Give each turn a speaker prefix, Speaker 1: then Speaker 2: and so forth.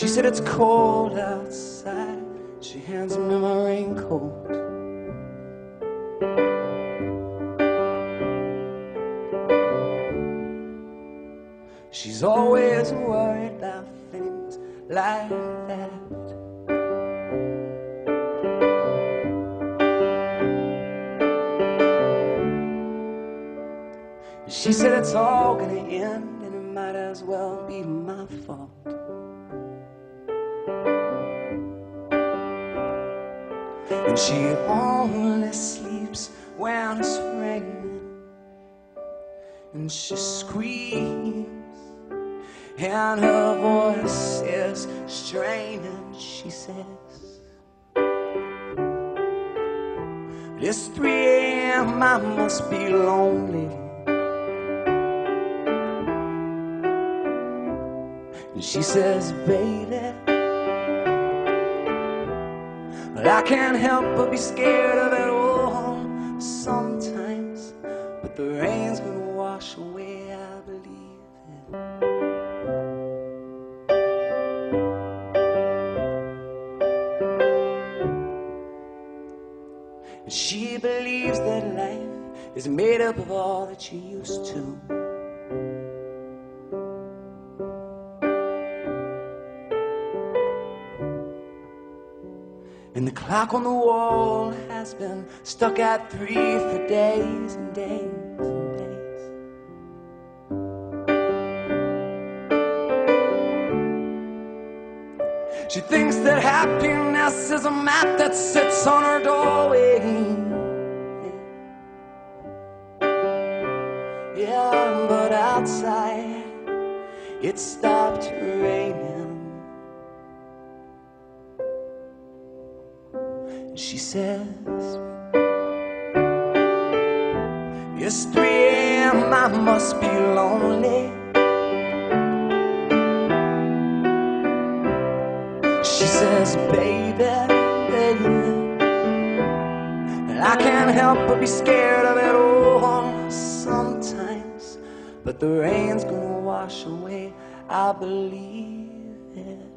Speaker 1: She said it's cold outside. She hands me my raincoat. She's always worried about things like that. She said it's all gonna end and it might as well be my fault. And she only sleeps when it's raining, and she screams and her voice is straining. She says, it's 3 a.m. I must be lonely. And she says, baby, well, I can't help but be scared of it all sometimes, but the rain's gonna wash away, I believe it. And she believes that life is made up of all that you used to. And the clock on the wall has been stuck at 3 for days and days and days. She thinks that happiness is a map that sits on her doorway. Yeah, but outside it stopped raining. She says, it's 3 a.m. I must be lonely. She says, baby, I can't help but be scared of it all sometimes, but the rain's gonna wash away, I believe it.